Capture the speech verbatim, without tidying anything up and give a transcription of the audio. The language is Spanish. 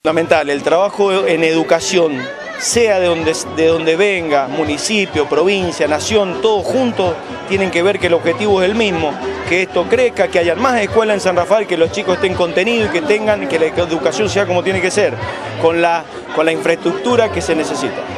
Fundamental, el trabajo en educación, sea de donde, de donde venga, municipio, provincia, nación, todos juntos tienen que ver que el objetivo es el mismo, que esto crezca, que haya más escuelas en San Rafael, que los chicos estén contenidos y que tengan, que la educación sea como tiene que ser, con la, con la infraestructura que se necesita.